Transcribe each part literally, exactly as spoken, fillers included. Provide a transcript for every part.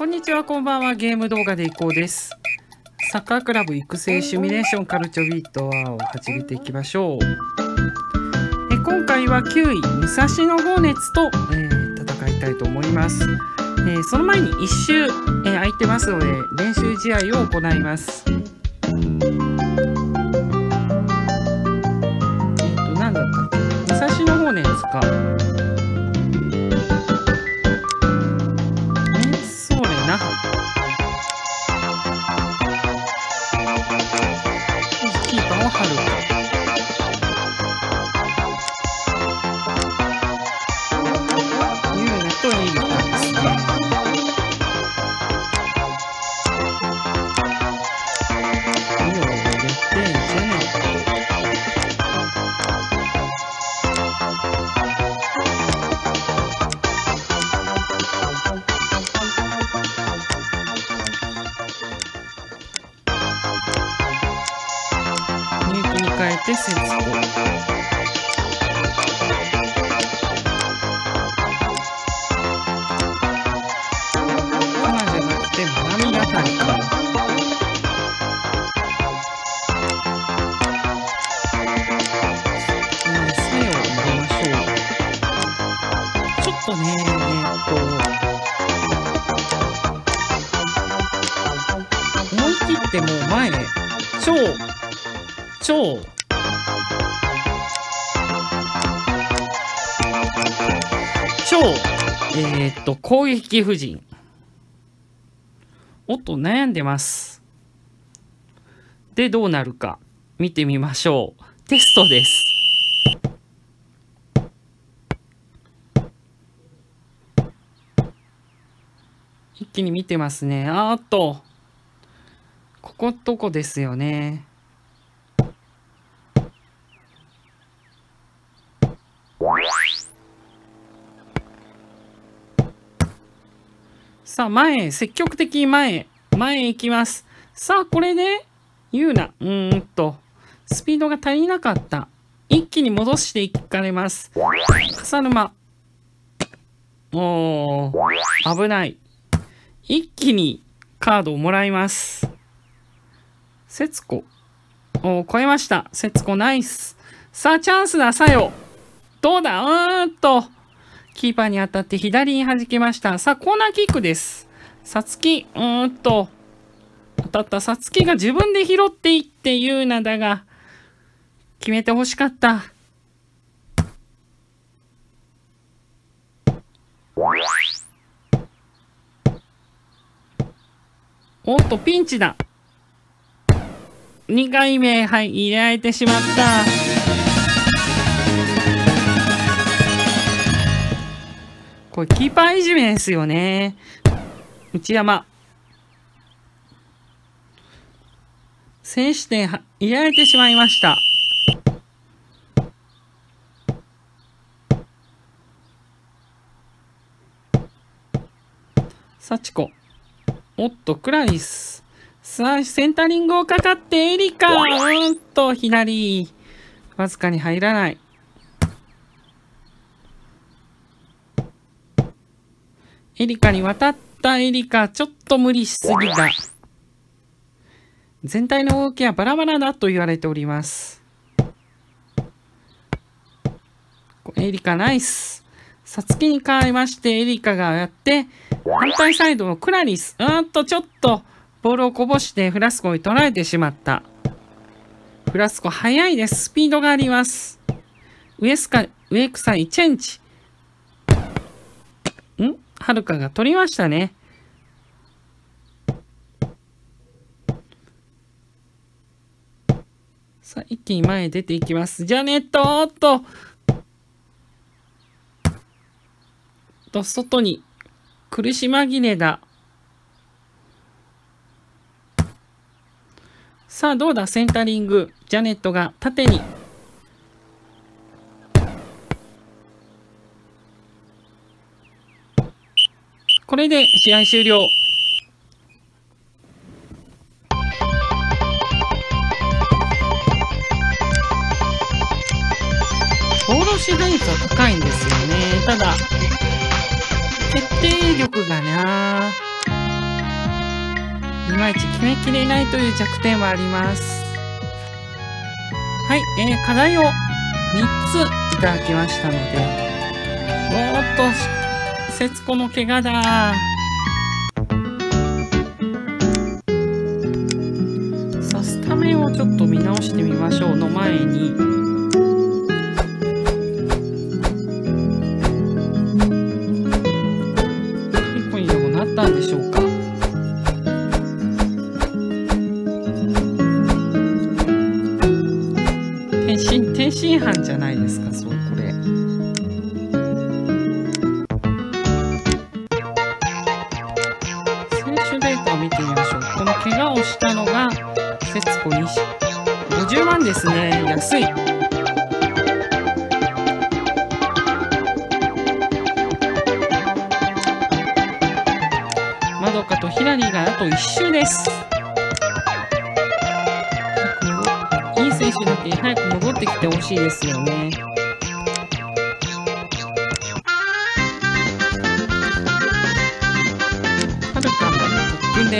こんにちは、こんばんは。ゲーム動画でいこうです。サッカークラブ育成シミュレーションカルチョビートを始めていきましょう。え今回はきゅうい、武蔵野ホーネッツと、えー、戦いたいと思います。えー、その前にいっ周、えー、空いてますので、練習試合を行います。えっ、ー、と、なんだったっけ？武蔵野ホーネッツか。キーパーを張るか。ユーネとエリカですね。ミオを入れて、ジャネット。変えて節子。カナじゃなくて南あたりか。背を入れましょう。ちょっとね、えっと思い切ってもう前超超超えー、っと攻撃布陣。おっと悩んでます。でどうなるか見てみましょう。テストです。一気に見てますね。あーっとここどこですよね。さあ前へ、積極的に前へ前へ行きます。さあこれでユーナうーんとスピードが足りなかった。一気に戻していかれます。笠沼、おー危ない。一気にカードをもらいます。節子、おー超えました。節子ナイス。さあチャンスだ。さよどうだ。うーんとキーパーに当たって左に弾けました。さあ、コーナーキックです。さつき、うーんと、当たったさつきが自分で拾っていってユーナだが、決めてほしかった。おっと、ピンチだ。にかいめ、はい、入れられてしまった。これキーパーいじめですよね。内山。先取点入れられてしまいました。幸子。おっと、クラリス。さあ、センタリングをかかってエリカ。うーんと、左。わずかに入らない。エリカに渡ったエリカ、ちょっと無理しすぎだ。全体の動きはバラバラだと言われております。エリカナイス。さつきに変わりまして、エリカがやって、反対サイドのクラリス。うーんと、ちょっとボールをこぼしてフラスコに取られてしまった。フラスコ速いです。スピードがあります。上スカ、上草にチェンジ。んはるかが取りましたね。さあ、一気に前へ出ていきます。ジャネット、おっと。と、外に苦し紛れだ。さあ、どうだ、センタリング。ジャネットが縦に。これで試合終了。ボール支配率は高いんですよね。ただ決定力がなまいち決めきれないという弱点はあります。はい、えー、課題をみっついただきましたので、おーっと、節子の怪我だ。さあ、スタメンをちょっと見直してみましょうの前に、結構にでもなったんでしょうか。天津飯じゃないですか、そうこれ。選手データを見てみましょう。この怪我をしたのが節子にごじゅうまんですね。安い。まどかとひらりがあといっ周です。いい選手だけ早く戻ってきてほしいですよね。はるかの特訓です。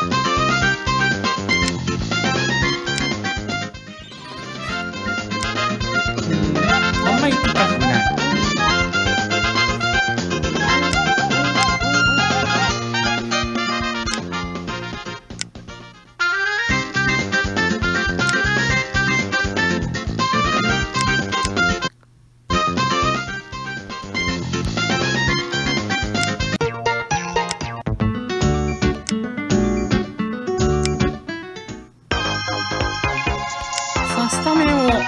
あんまり高くない。スタメンを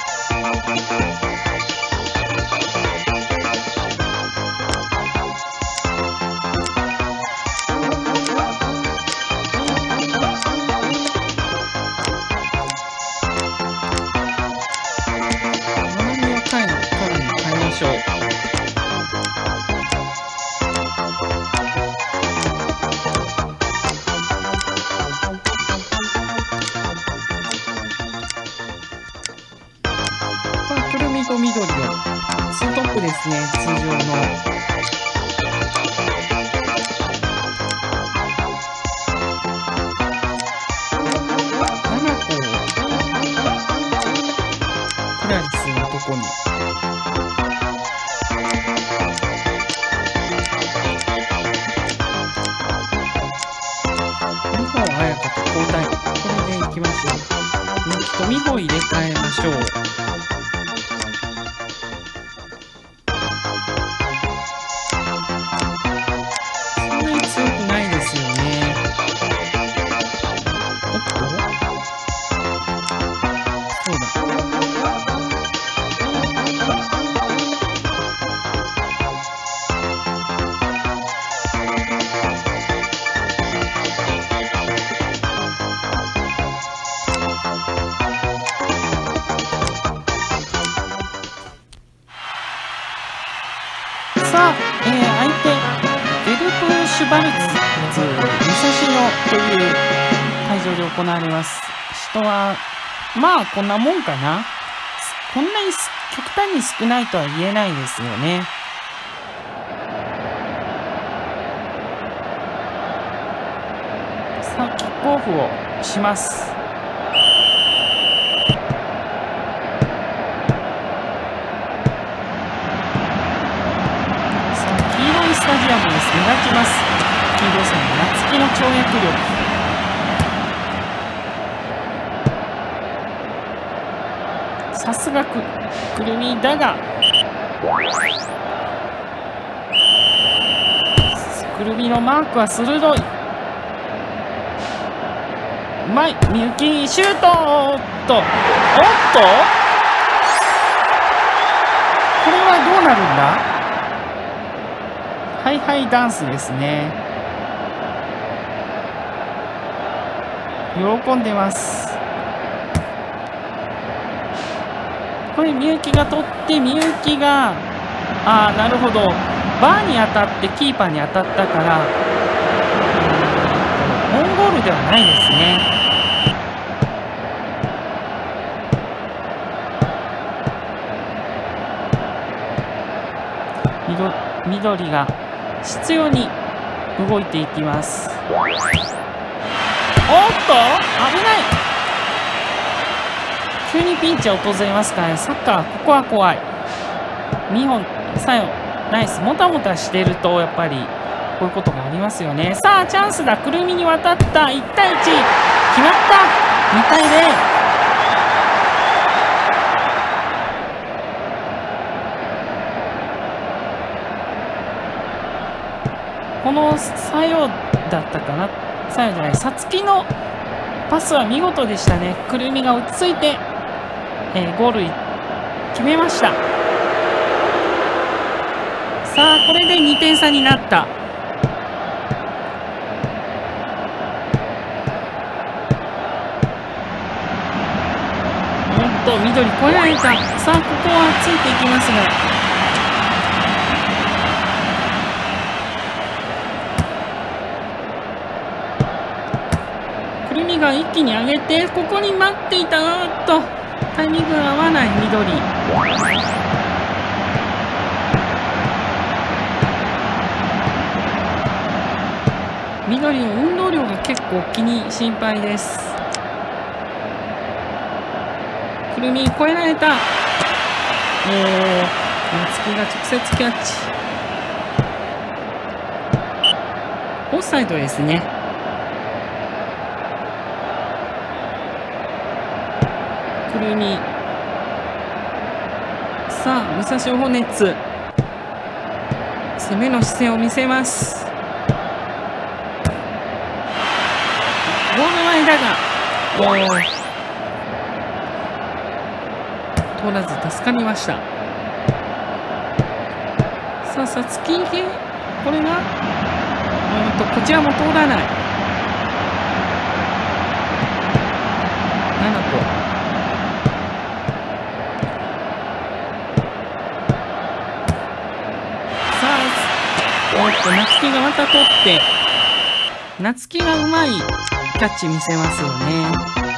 斜めを変えのカラーに変えましょう。と緑をツートップですね、通常の。ななこをクラリスのとこに。美穂彩香と交代。これでいきましょう。みきと美穂入れ替えましょう。さあ、えー、相手ベルトシュバルツ武蔵野という会場で行われます。人はまあこんなもんかな。こんなに極端に少ないとは言えないですよね。さあキックオフをします。スタジアムです。目立ちます。黄色さんの夏希の跳躍力。さすがくくるみだが、くるみのマークは鋭い。うまい。みゆきシュート。おっとおっと、これはどうなるんだ。ハイハイダンスですね。喜んでます。これみゆきが取ってみゆきがああなるほど、バーに当たってキーパーに当たったからオウンゴールではないですね。緑が執拗に動いていきます。 おっと危ない。急にピンチが訪れますからね。サッカーここは怖い。にほんさよナイス。もたもたしてるとやっぱりこういうことがありますよね。さあチャンスだ。くるみに渡った。いちたいいち決まった。にたいゼロ。このさよだったかな。さよじゃない、さつきのパスは見事でしたね。くるみが落ち着いて、えー、ゴール決めました。さあこれでにてんさになった。おっと緑越えられた。さあここはついていきますが、くるみが一気に上げて、ここに待っていた。うっとタイミングが合わない。緑緑の運動量が結構気に心配です。くるみ越えられた。おお、夏希が直接キャッチ。オフサイドですね。くるみ、さあ武蔵オネッツ攻めの姿勢を見せます。ゴール前だが、おお通らず助かりました。さあさつきでこれがうんとこちらも通らない。ななとおっと夏希がまた取って、夏希がうまいキャッチ見せますよね。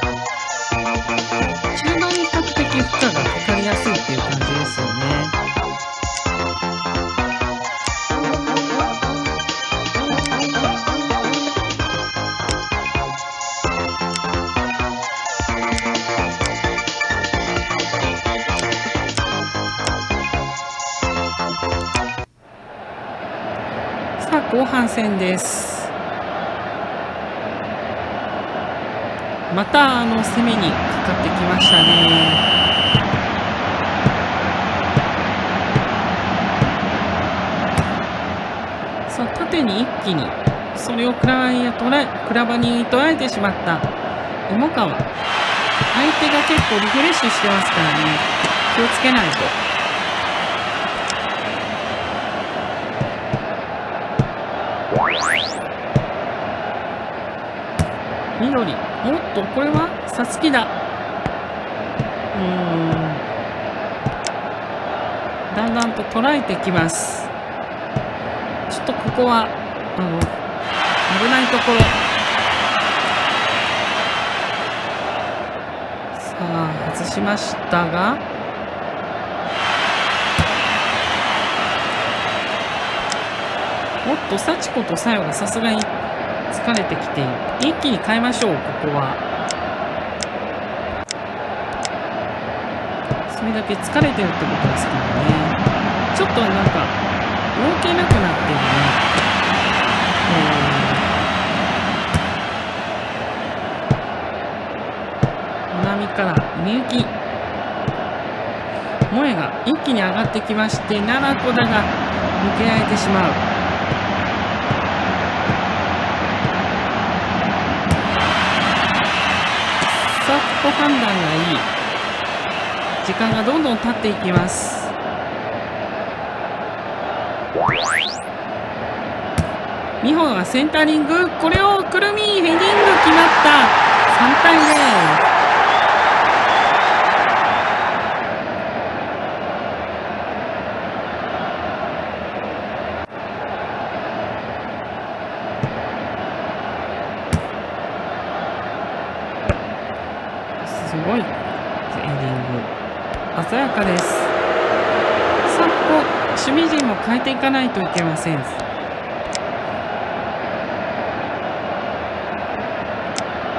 中盤に比較的負荷がかかりやすいっていう感じですよね。さあ後半戦です。またあの攻めにかかってきましたね。さあ縦に一気にそれをクラバに捉えクラバに捉えてしまった重川。相手が結構リフレッシュしてますからね、気をつけないと。緑、おっとこれはさつきだ。うーんだんだんと捉えてきます。ちょっとここはあの危ないところ。さあ外しましたが、おっと幸子とさよがさすがに疲れてきている。一気に変えましょう。ここはそれだけ疲れてるってことですからね。ちょっとなんか動けなくなってるね。南からみゆき、萌えが一気に上がってきまして、ななこだが抜けられてしまう。さあここ判断がいい。時間がどんどん経っていきます。美穂がセンタリング、これをくるみヘディング決まった。さんたいゼロ。すごいヘディング、鮮やかです。さあここ守備陣も変えていかないといけません。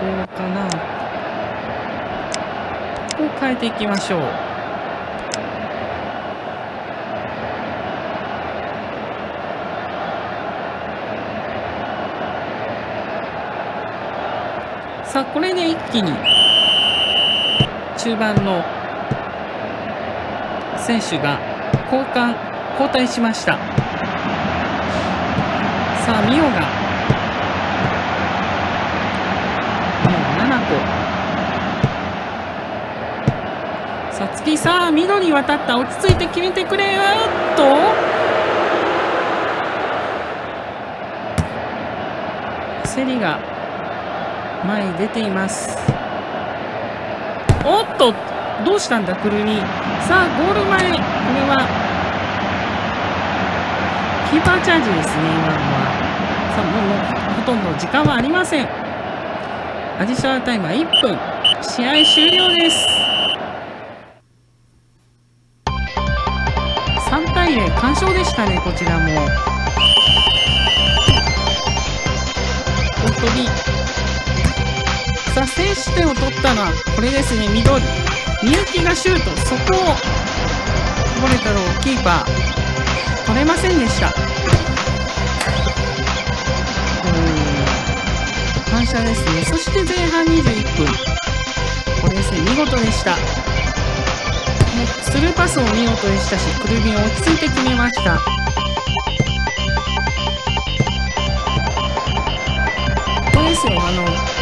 うかな。ここを変えていきましょう。さあ、これで一気に中盤の選手が交換交代しました。さあ、ミオがもうななこ。さつき、さあ緑渡った。落ち着いて決めてくれ。うっと焦りが前に出ています。おっと、どうしたんだくるみ。さあゴール前、これはキーパーチャージですね、今のは。さあもうもうほとんど時間はありません。アディショナルタイムはいっぷん。試合終了です。さんたいゼロ、完勝でしたね、こちらも。本当に。さあ、先取点を取ったのはこれですね、緑。みゆきがシュート、そこをこぼれたのをキーパー取れませんでした。反射ですね。そして前半にじゅういっぷん、これですね、見事でした。スルーパスも見事でしたし、くるみを落ち着いて決めました。これですよ、あの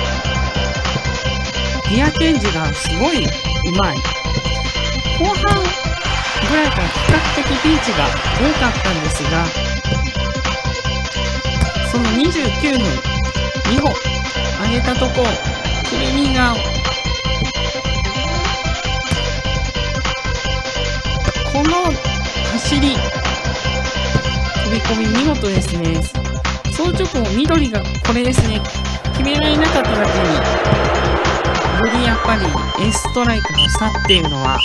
ギアチェンジがすごいうまい。後半ぐらいから比較的ピンチが多かったんですが、そのにじゅうきゅうふん、にほん上げたとこ、くるみがこの走り、飛び込み見事ですね。その直後、緑がこれですね、決められなかっただけに、よりやっぱりエースストライクの差っていうのは、は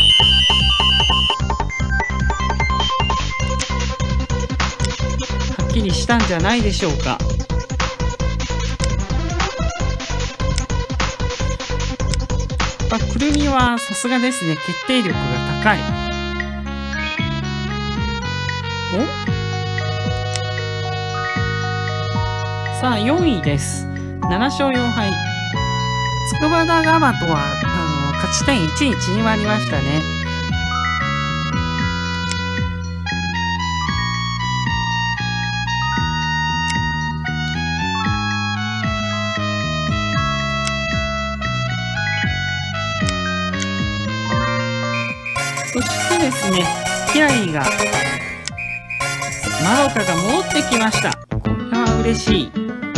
っきりしたんじゃないでしょうか。まあ、くるみはさすがですね、決定力が高い。おさあよんいです。ななしょうよんはい。筑波大ガマとはあの勝ち点いちに縮まりましたね。そしてですね、キアリーがマロカが戻ってきました。これは嬉しい。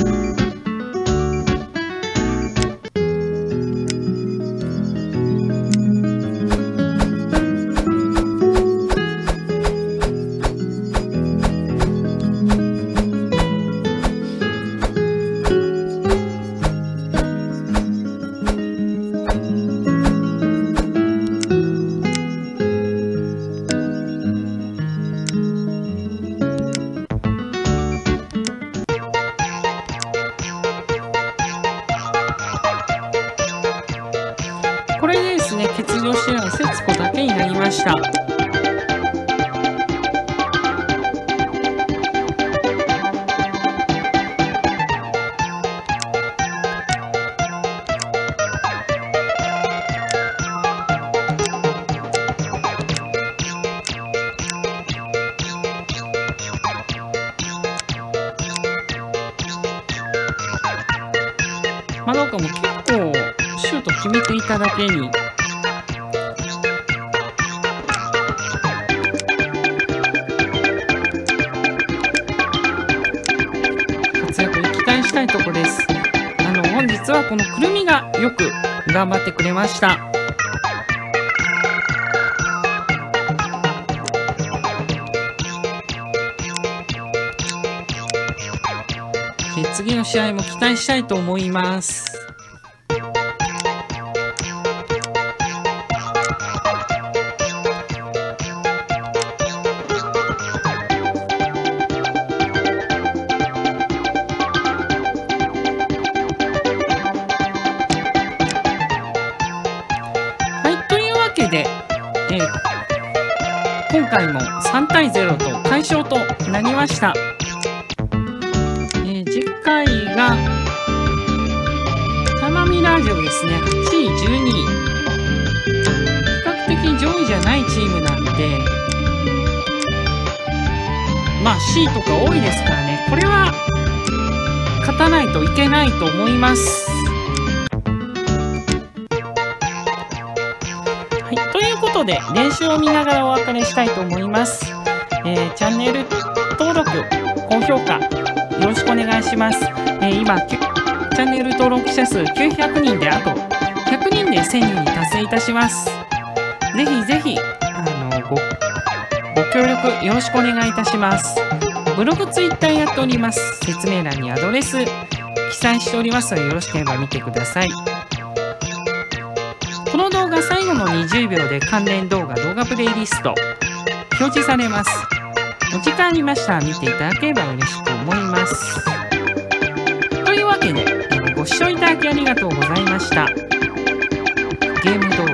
これでですね、欠場しているのは節子だけになりました。まどかも結構シュート決めていただけに活躍に期待したいところです。あの本日はこのくるみがよく頑張ってくれました。次の試合も期待したいと思います。 回もさんたいゼロと快勝となりました。えー、次回がタマミラジオですね。はちい、じゅうにい。比較的上位じゃないチームなんで、まあ シー とか多いですからね、これは勝たないといけないと思います。はい、ということで練習を見ながらお別れしたいと思います。えー、チャンネル登録、高評価よろしくお願いします。えー、今チャンネル登録者数きゅうひゃくにんで、あとひゃくにんでせんにんに達成いたします。ぜひぜひあの ご, ご協力よろしくお願いいたします。ブログ、ツイッターやっております。説明欄にアドレス記載しておりますので、よろしければ見てください。この動画最後のにじゅうびょうで関連動画、動画プレイリスト表示されます。お時間ありましたら見ていただければ嬉しく思います。というわけで、ご視聴いただきありがとうございました。ゲーム動画